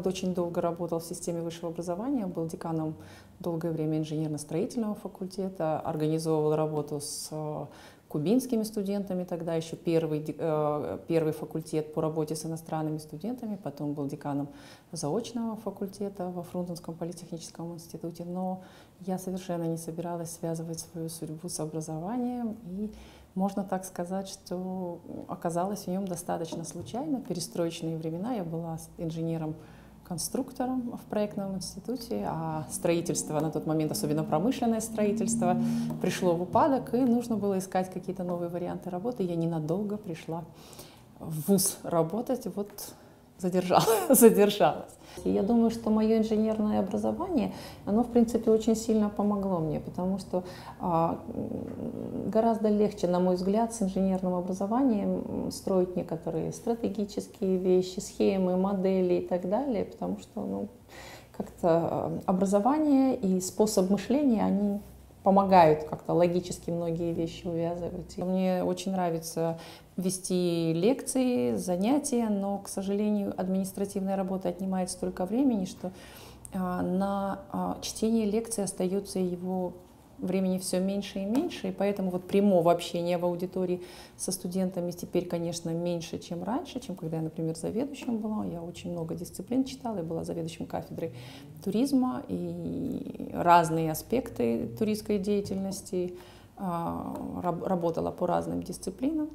вот очень долго работал в системе высшего образования, был деканом долгое время инженерно-строительного факультета, организовывал работу с кубинскими студентами, тогда еще первый факультет по работе с иностранными студентами, потом был деканом заочного факультета во Фрунзенском политехническом институте, но я совершенно не собиралась связывать свою судьбу с образованием, и можно так сказать, что оказалась в нем достаточно случайно. В перестроечные времена я была инженером-конструктором в проектном институте, а строительство на тот момент, особенно промышленное строительство, пришло в упадок, и нужно было искать какие-то новые варианты работы. Я ненадолго пришла в вуз работать, вот задержалась. И я думаю, что мое инженерное образование, оно, в принципе, очень сильно помогло мне, потому что гораздо легче, на мой взгляд, с инженерным образованием строить некоторые стратегические вещи, схемы, модели и так далее, потому что как-то образование и способ мышления, они помогают как-то логически многие вещи увязывать. Мне очень нравится вести лекции, занятия, но, к сожалению, административная работа отнимает столько времени, что на чтение лекций остается его времени все меньше и меньше, и поэтому вот прямого общения в аудитории со студентами теперь, конечно, меньше, чем раньше, чем когда я, например, заведующим была. Я очень много дисциплин читала, я была заведующим кафедрой туризма, и разные аспекты туристской деятельности, работала по разным дисциплинам.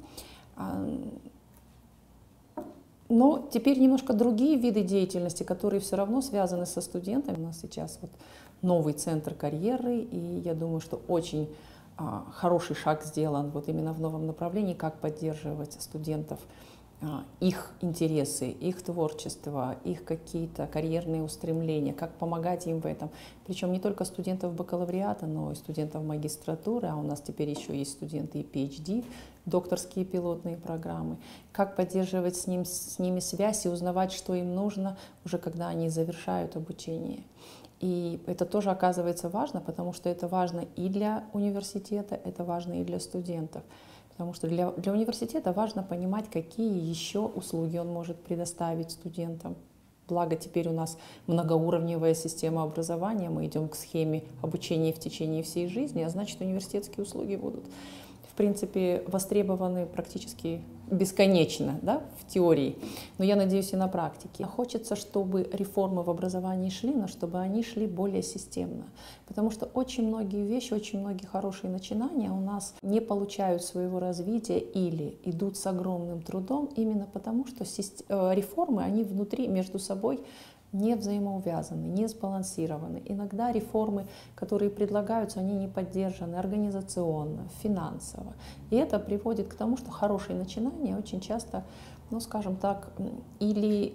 Но теперь немножко другие виды деятельности, которые все равно связаны со студентами. У нас сейчас вот новый центр карьеры, и я думаю, что очень хороший шаг сделан вот именно в новом направлении, как поддерживать студентов, их интересы, их творчество, их какие-то карьерные устремления, как помогать им в этом. Причем не только студентов бакалавриата, но и студентов магистратуры, а у нас теперь еще есть студенты и PhD, докторские пилотные программы. Как поддерживать с ними связь и узнавать, что им нужно, уже когда они завершают обучение. И это тоже оказывается важно, потому что это важно и для университета, это важно и для студентов. Потому что для университета важно понимать, какие еще услуги он может предоставить студентам. Благо теперь у нас многоуровневая система образования, мы идем к схеме обучения в течение всей жизни, а значит, университетские услуги будут, в принципе, востребованы практически бесконечно, да, в теории, но я надеюсь и на практике. Хочется, чтобы реформы в образовании шли, но чтобы они шли более системно, потому что очень многие вещи, очень многие хорошие начинания у нас не получают своего развития или идут с огромным трудом именно потому, что реформы, они внутри между собой не взаимоувязаны, не сбалансированы. Иногда реформы, которые предлагаются, они не поддержаны организационно, финансово. И это приводит к тому, что хорошие начинания очень часто, ну скажем так, или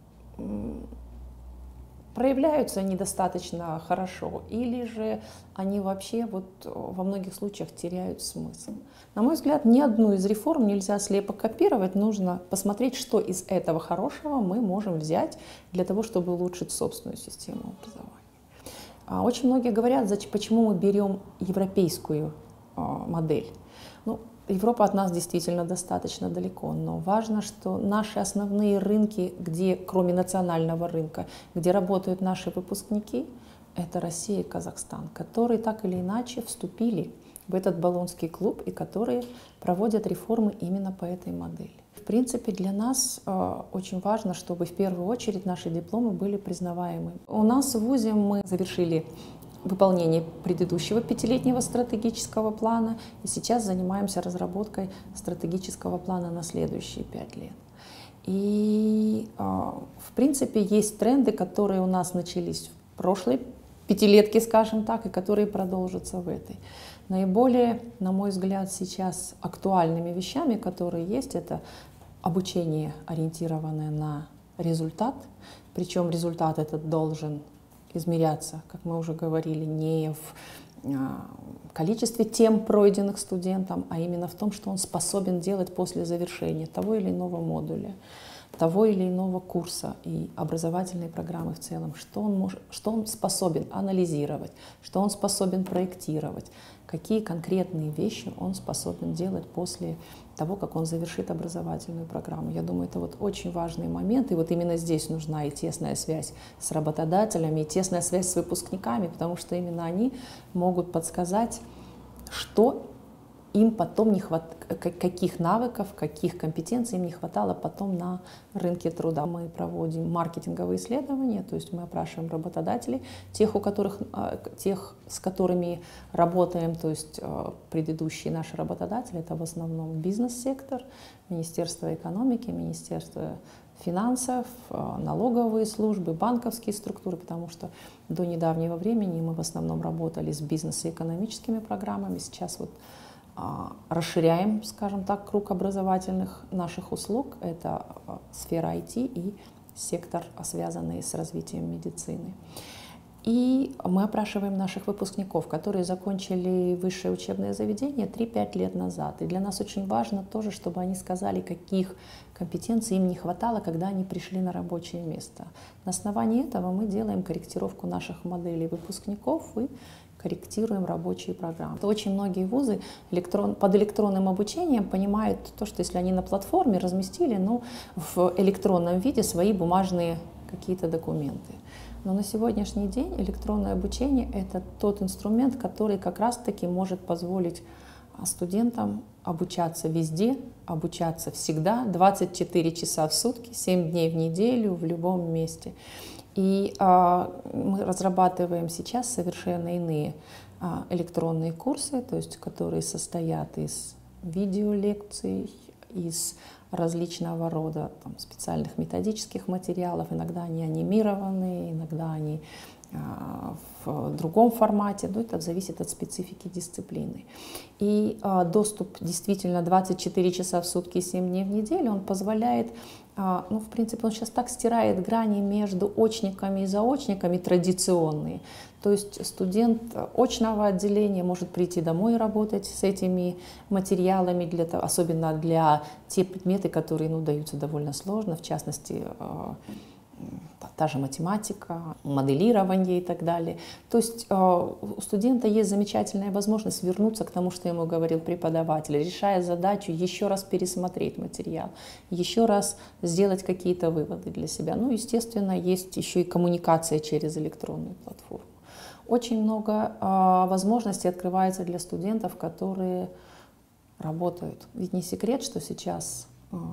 проявляются недостаточно хорошо, или же они вообще вот во многих случаях теряют смысл. На мой взгляд, ни одну из реформ нельзя слепо копировать, нужно посмотреть, что из этого хорошего мы можем взять для того, чтобы улучшить собственную систему образования. Очень многие говорят, почему мы берем европейскую модель. Европа от нас действительно достаточно далеко, но важно, что наши основные рынки, где, кроме национального рынка, где работают наши выпускники, это Россия и Казахстан, которые так или иначе вступили в этот Болонский клуб и которые проводят реформы именно по этой модели. В принципе, для нас очень важно, чтобы в первую очередь наши дипломы были признаваемы. У нас в ВУЗе мы завершили выполнение предыдущего 5-летнего стратегического плана, и сейчас занимаемся разработкой стратегического плана на следующие 5 лет. И, в принципе, есть тренды, которые у нас начались в прошлой 5-летке, скажем так, и которые продолжатся в этой. Наиболее, на мой взгляд, сейчас актуальными вещами, которые есть, это обучение, ориентированное на результат, причем результат этот должен измеряться, как мы уже говорили, не в количестве тем, пройденных студентом, а именно в том, что он способен делать после завершения того или иного модуля. того или иного курса и образовательной программы в целом, что он способен анализировать, что он способен проектировать, какие конкретные вещи он способен делать после того, как он завершит образовательную программу. Я думаю, это вот очень важный момент, и вот именно здесь нужна и тесная связь с работодателями, и тесная связь с выпускниками, потому что именно они могут подсказать, что им потом не хватает, каких навыков, каких компетенций им не хватало потом на рынке труда. Мы проводим маркетинговые исследования, то есть мы опрашиваем работодателей, тех, с которыми работаем, то есть предыдущие наши работодатели, это в основном бизнес-сектор, Министерство экономики, Министерство финансов, налоговые службы, банковские структуры, потому что до недавнего времени мы в основном работали с бизнес- и экономическими программами, сейчас вот расширяем, скажем так, круг образовательных наших услуг. Это сфера IT и сектор, связанный с развитием медицины. И мы опрашиваем наших выпускников, которые закончили высшее учебное заведение 3-5 лет назад. И для нас очень важно тоже, чтобы они сказали, каких компетенций им не хватало, когда они пришли на рабочее место. На основании этого мы делаем корректировку наших моделей выпускников и корректируем рабочие программы. Очень многие вузы под электронным обучением понимают то, что если они на платформе разместили в электронном виде свои бумажные какие-то документы. Но на сегодняшний день электронное обучение — это тот инструмент, который как раз-таки может позволить студентам обучаться везде, обучаться всегда, 24 часа в сутки, 7 дней в неделю, в любом месте. И мы разрабатываем сейчас совершенно иные электронные курсы, то есть которые состоят из видеолекций, из различного рода специальных методических материалов. Иногда они анимированные, иногда они в другом формате, но это зависит от специфики дисциплины. И доступ действительно 24 часа в сутки, 7 дней в неделю, он позволяет, в принципе, он сейчас так стирает грани между очниками и заочниками традиционные. То есть студент очного отделения может прийти домой и работать с этими материалами, особенно для те предметы, которые даются довольно сложно, в частности, та же математика, моделирование и так далее. То есть у студента есть замечательная возможность вернуться к тому, что ему говорил преподаватель, решая задачу, еще раз пересмотреть материал, еще раз сделать какие-то выводы для себя. Естественно, есть еще и коммуникация через электронную платформу. Очень много возможностей открывается для студентов, которые работают. Ведь не секрет, что сейчас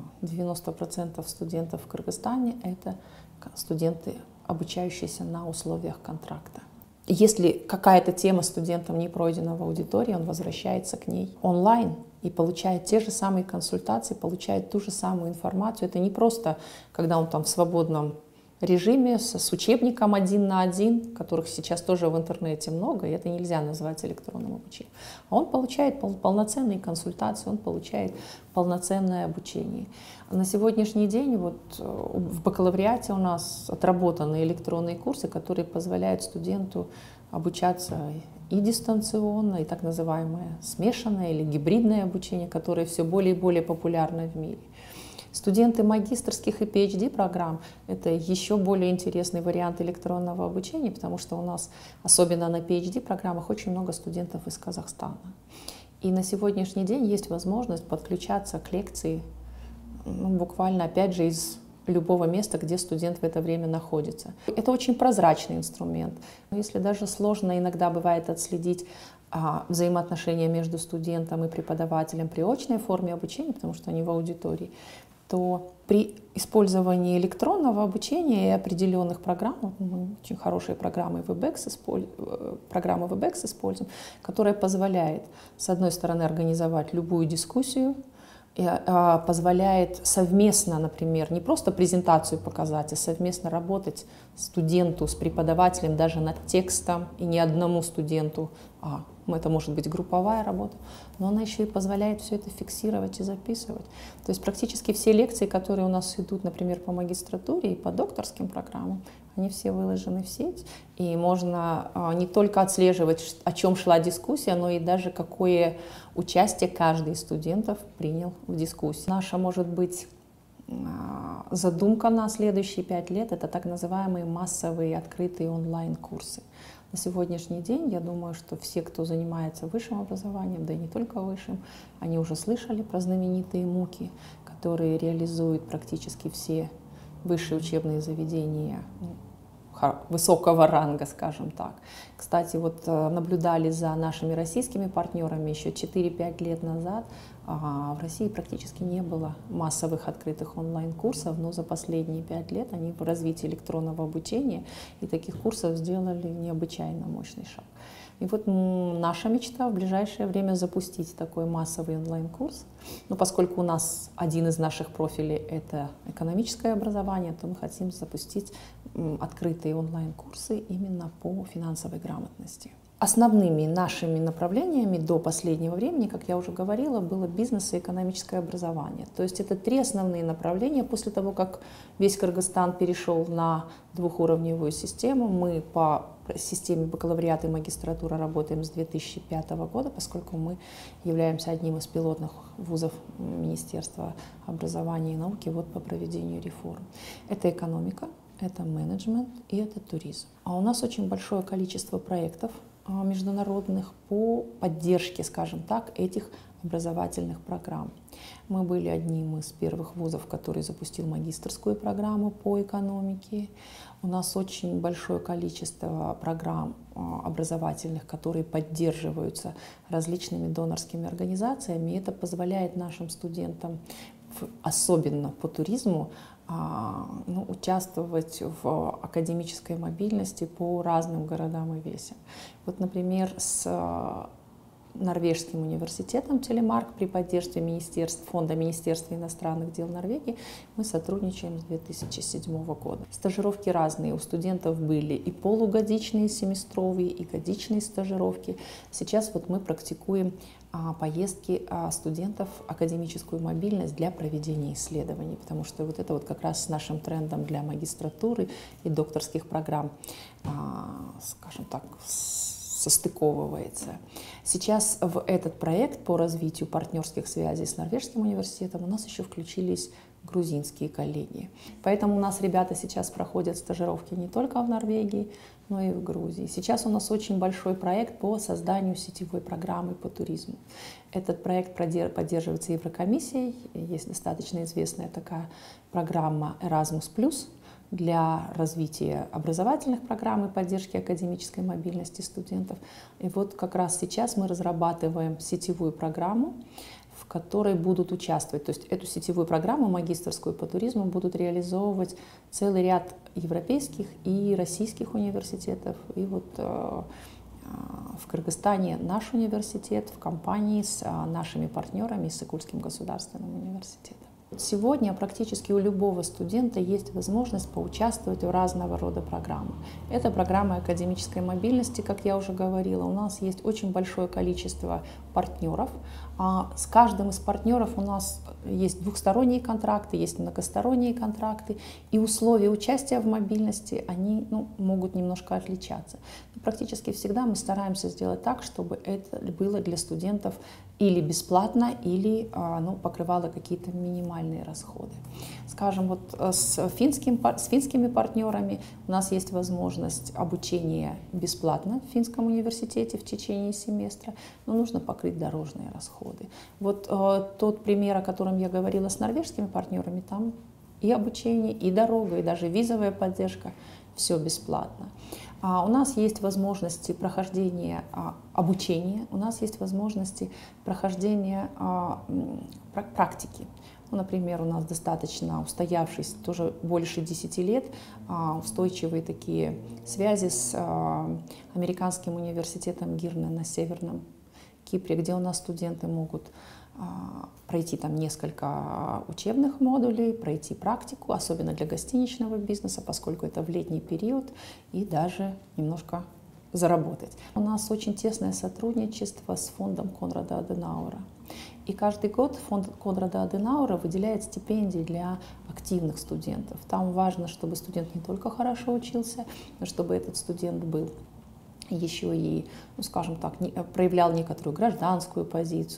90% студентов в Кыргызстане — это студенты, обучающиеся на условиях контракта. Если какая-то тема студентам не пройдена в аудитории, он возвращается к ней онлайн и получает те же самые консультации, получает ту же самую информацию. Это не просто, когда он в свободном режиме с учебником 1 на 1, которых сейчас тоже в интернете много, и это нельзя назвать электронным обучением. А он получает полноценные консультации, он получает полноценное обучение. На сегодняшний день в бакалавриате у нас отработаны электронные курсы, которые позволяют студенту обучаться и дистанционно, и так называемое смешанное или гибридное обучение, которое все более и более популярно в мире. Студенты магистерских и PhD программ — это еще более интересный вариант электронного обучения, потому что у нас, особенно на PhD программах, очень много студентов из Казахстана. И на сегодняшний день есть возможность подключаться к лекции буквально, опять же, из любого места, где студент в это время находится. Это очень прозрачный инструмент. Если даже сложно иногда бывает отследить взаимоотношения между студентом и преподавателем при очной форме обучения, потому что они в аудитории, то при использовании электронного обучения и определенных программ, мы очень хорошие программы WebEx используем, которая позволяет, с одной стороны, организовать любую дискуссию, позволяет совместно, например, не просто презентацию показать, а совместно работать студенту с преподавателем даже над текстом, и не одному студенту, это может быть групповая работа, но она еще и позволяет все это фиксировать и записывать. То есть практически все лекции, которые у нас идут, например, по магистратуре и по докторским программам, они все выложены в сеть, и можно не только отслеживать, о чем шла дискуссия, но и даже какое участие каждый из студентов принял в дискуссии. Наша, может быть, задумка на следующие 5 лет — это так называемые массовые открытые онлайн-курсы. На сегодняшний день, я думаю, что все, кто занимается высшим образованием, да и не только высшим, они уже слышали про знаменитые МУКи, которые реализуют практически все высшие учебные заведения высокого ранга, скажем так. Кстати, вот наблюдали за нашими российскими партнерами еще 4-5 лет назад. В России практически не было массовых открытых онлайн-курсов, но за последние 5 лет они в развитии электронного обучения и таких курсов сделали необычайно мощный шаг. И вот наша мечта в ближайшее время запустить такой массовый онлайн-курс. Но поскольку у нас один из наших профилей — это экономическое образование, то мы хотим запустить открытые онлайн-курсы именно по финансовой грамотности. Основными нашими направлениями до последнего времени, как я уже говорила, было бизнес и экономическое образование. То есть это 3 основные направления. После того, как весь Кыргызстан перешел на двухуровневую систему, мы по системе бакалавриата и магистратура работаем с 2005 года, поскольку мы являемся одним из пилотных вузов Министерства образования и науки вот по проведению реформ. Это экономика, это менеджмент и это туризм. А у нас очень большое количество проектов международных по поддержке, скажем так, этих образовательных программ. Мы были одним из первых вузов, который запустил магистерскую программу по экономике. У нас очень большое количество программ образовательных, которые поддерживаются различными донорскими организациями. И это позволяет нашим студентам, особенно по туризму, участвовать в академической мобильности по разным городам и весям. Вот, например, с Норвежским университетом Телемарк при поддержке Фонда Министерства иностранных дел Норвегии мы сотрудничаем с 2007 года. Стажировки разные. У студентов были и полугодичные семестровые, и годичные стажировки. Сейчас вот мы практикуем поездки студентов, академическую мобильность для проведения исследований, потому что вот это вот как раз с нашим трендом для магистратуры и докторских программ, скажем так, состыковывается. Сейчас в этот проект по развитию партнерских связей с Норвежским университетом у нас еще включились грузинские коллеги. Поэтому у нас ребята сейчас проходят стажировки не только в Норвегии, но и в Грузии. Сейчас у нас очень большой проект по созданию сетевой программы по туризму. Этот проект поддерживается Еврокомиссией. Есть достаточно известная такая программа Erasmus+, для развития образовательных программ и поддержки академической мобильности студентов. И вот как раз сейчас мы разрабатываем сетевую программу, в которой будут участвовать. То есть эту сетевую программу магистерскую по туризму будут реализовывать целый ряд европейских и российских университетов. И вот в Кыргызстане наш университет в компании с нашими партнерами, с Исыкульским государственным университетом. Сегодня практически у любого студента есть возможность поучаствовать в разного рода программах. Это программа академической мобильности, как я уже говорила. У нас есть очень большое количество партнеров. С каждым из партнеров у нас есть двухсторонние контракты, есть многосторонние контракты, и условия участия в мобильности, они могут немножко отличаться. Но практически всегда мы стараемся сделать так, чтобы это было для студентов или бесплатно, или покрывало какие-то минимальные расходы. Скажем, вот с финскими партнерами у нас есть возможность обучения бесплатно в финском университете в течение семестра, но нужно покрыть дорожные расходы. Вот тот пример, о котором я говорила с норвежскими партнерами, там и обучение, и дорога, и даже визовая поддержка, все бесплатно. У нас есть возможности прохождения обучения, у нас есть возможности прохождения практики. Например, у нас достаточно устоявшись, тоже больше 10 лет, устойчивые такие связи с американским университетом Гирна на Северном Кипре, где у нас студенты могут пройти там несколько учебных модулей, пройти практику, особенно для гостиничного бизнеса, поскольку это в летний период, и даже немножко заработать. У нас очень тесное сотрудничество с фондом Конрада Аденауэра. И каждый год фонд Конрада Аденауэра выделяет стипендии для активных студентов. Там важно, чтобы студент не только хорошо учился, но чтобы этот студент был еще и, скажем так, проявлял некоторую гражданскую позицию,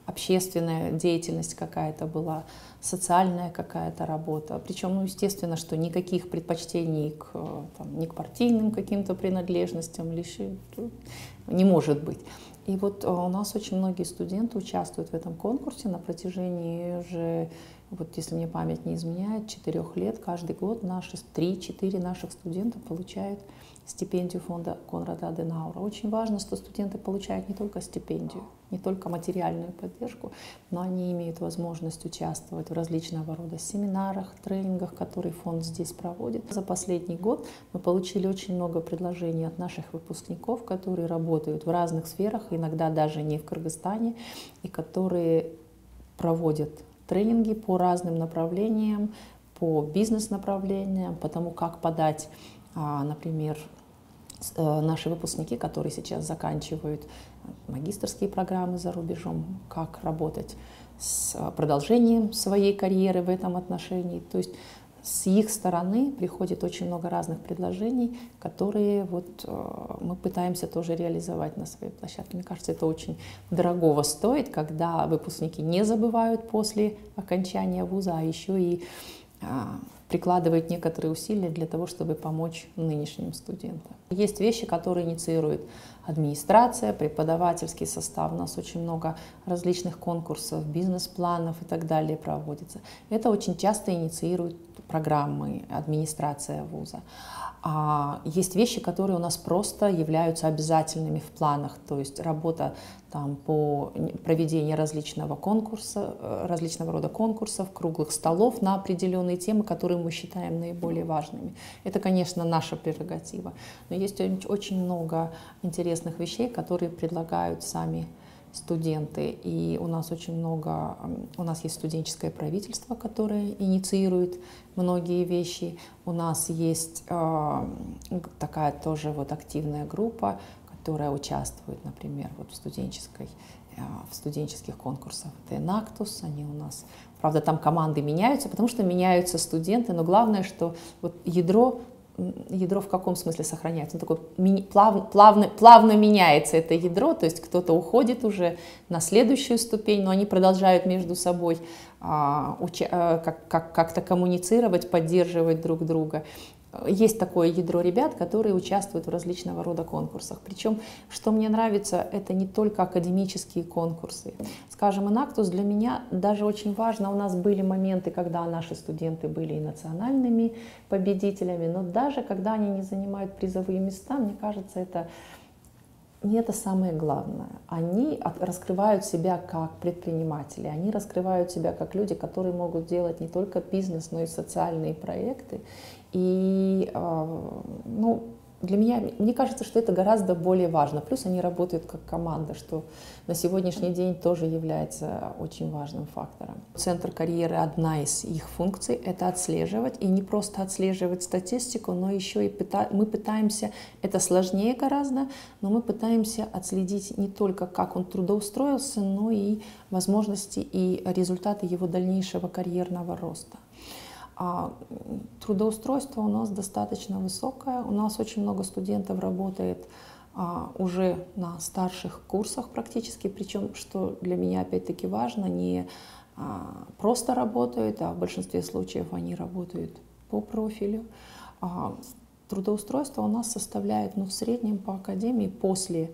общественная деятельность какая-то была, социальная какая-то работа. Причем, ну, естественно, что никаких предпочтений ни к партийным каким-то принадлежностям лишь не может быть. И вот у нас очень многие студенты участвуют в этом конкурсе на протяжении уже, вот если мне память не изменяет, 4 лет. Каждый год 3-4 наших студента получают стипендию фонда Конрада Аденауэра. Очень важно, что студенты получают не только стипендию, не только материальную поддержку, но они имеют возможность участвовать в различного рода семинарах, тренингах, которые фонд здесь проводит. За последний год мы получили очень много предложений от наших выпускников, которые работают в разных сферах, иногда даже не в Кыргызстане, и которые проводят тренинги по разным направлениям, по бизнес-направлениям, по тому, как подать, например, наши выпускники, которые сейчас заканчивают магистерские программы за рубежом, как работать с продолжением своей карьеры в этом отношении. То есть с их стороны приходит очень много разных предложений, которые вот мы пытаемся тоже реализовать на своей площадке. Мне кажется, это очень дорогого стоит, когда выпускники не забывают после окончания вуза, а еще и прикладывает некоторые усилия для того, чтобы помочь нынешним студентам. Есть вещи, которые инициирует администрация, преподавательский состав. У нас очень много различных конкурсов, бизнес-планов и так далее проводится. Это очень часто инициирует программы администрация вуза. Есть вещи, которые у нас просто являются обязательными в планах, то есть работа по проведению различного рода конкурсов, круглых столов на определенные темы, которые мы считаем наиболее важными. Это, конечно, наша прерогатива. Но есть очень много интересных вещей, которые предлагают сами студенты. И у нас есть студенческое правительство, которое инициирует многие вещи. У нас есть такая тоже вот активная группа, которая участвует, например, вот в студенческих конкурсах. Это Enactus, они у нас, правда, там команды меняются, потому что меняются студенты, но главное, что вот ядро в каком смысле сохраняется? Он такой плавно меняется это ядро, то есть кто-то уходит уже на следующую ступень, но они продолжают между собой как-то коммуницировать, поддерживать друг друга. Есть такое ядро ребят, которые участвуют в различного рода конкурсах. Причем, что мне нравится, это не только академические конкурсы. Скажем, Enactus для меня даже очень важно. У нас были моменты, когда наши студенты были и национальными победителями, но даже когда они не занимают призовые места, мне кажется, это не это самое главное. Они раскрывают себя как предприниматели, они раскрывают себя как люди, которые могут делать не только бизнес, но и социальные проекты. И для меня, мне кажется, что это гораздо более важно. Плюс они работают как команда, что на сегодняшний день тоже является очень важным фактором. Центр карьеры, одна из их функций — это отслеживать. И не просто отслеживать статистику, но еще и мы пытаемся, это сложнее гораздо, но мы пытаемся отследить не только, как он трудоустроился, но и возможности и результаты его дальнейшего карьерного роста. Трудоустройство у нас достаточно высокое. У нас очень много студентов работает уже на старших курсах практически, причем, что для меня опять-таки важно, не просто работают, а в большинстве случаев они работают по профилю. Трудоустройство у нас составляет в среднем по академии после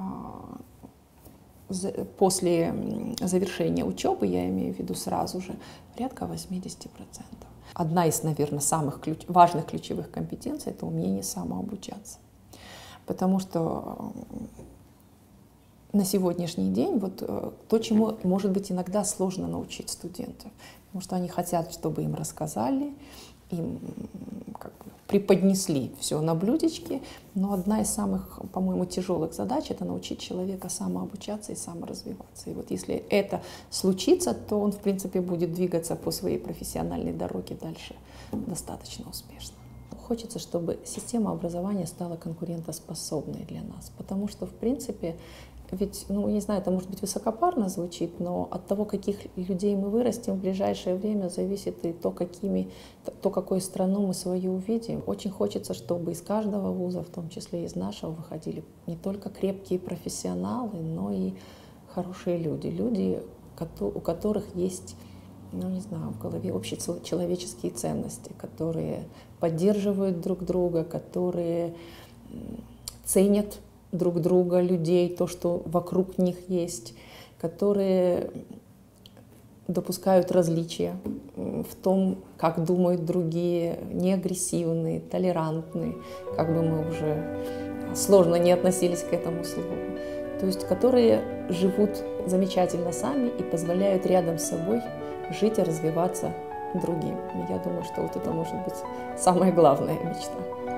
завершения учебы, я имею в виду сразу же, порядка 80%. Одна из, наверное, самых важных ключевых компетенций — это умение самообучаться. Потому что на сегодняшний день то, чему, может быть, иногда сложно научить студентов, потому что они хотят, чтобы им рассказали, им преподнесли все на блюдечке, но одна из самых, по-моему, тяжелых задач — это научить человека самообучаться и саморазвиваться. И вот если это случится, то он, в принципе, будет двигаться по своей профессиональной дороге дальше достаточно успешно. Хочется, чтобы система образования стала конкурентоспособной для нас, потому что, в принципе, ведь, не знаю, это может быть высокопарно звучит, но от того, каких людей мы вырастим в ближайшее время, зависит и то, какую страну мы свою увидим. Очень хочется, чтобы из каждого вуза, в том числе из нашего, выходили не только крепкие профессионалы, но и хорошие люди. Люди, у которых есть, ну не знаю, в голове общечеловеческие ценности, которые поддерживают друг друга, которые ценят друг друга, людей, то, что вокруг них есть, которые допускают различия в том, как думают другие, не агрессивные, толерантные, как бы мы уже сложно не относились к этому слову. То есть, которые живут замечательно сами и позволяют рядом с собой жить и развиваться другим. Я думаю, что вот это может быть самая главная мечта.